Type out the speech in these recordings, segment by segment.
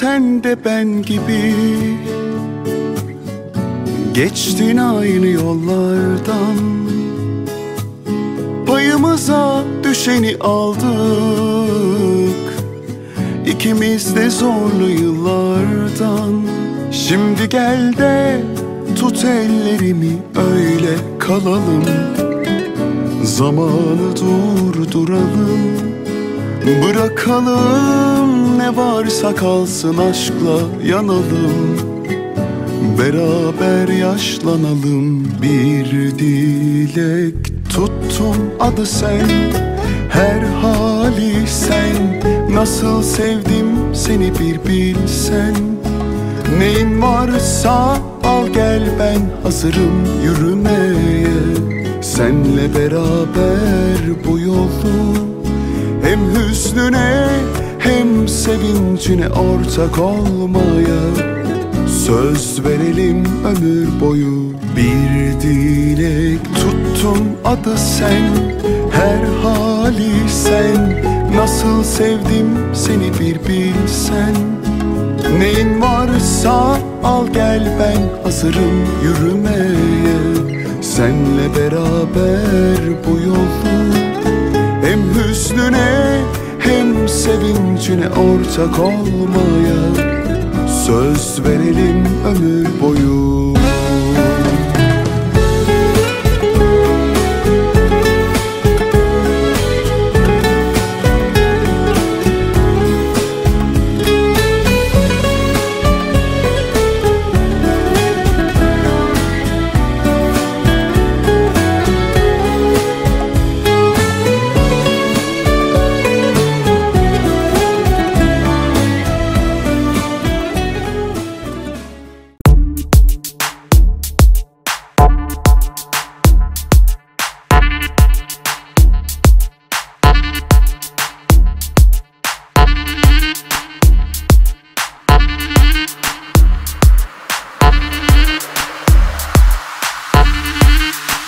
sen de ben gibi geçtin aynı yollardan. Payımıza düşeni aldık, İkimiz de zorlu yıllardan. Şimdi gel de tut ellerimi, öyle kalalım. Zamanı durduralım, bırakalım ne varsa kalsın, aşkla yanalım. Beraber yaşlanalım. Bir dilek tuttum, adı sen, her hali sen. Nasıl sevdim seni bir bilsen. Neyin varsa al gel, ben hazırım yürümeye. Senle beraber bu yolu hem hüznüne hem sevincine ortak olmaya söz verelim ömür boyu. Bir dilek tuttum, adı sen, her hali sen. Nasıl sevdim seni bir bilsen. Neyin varsa al gel, ben hazırım yürümeye. Senle beraber bu yolu hem hüznüne hem sevincine ortak olmaya söz verelim ömür boyu.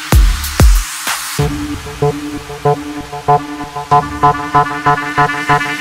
Thank you.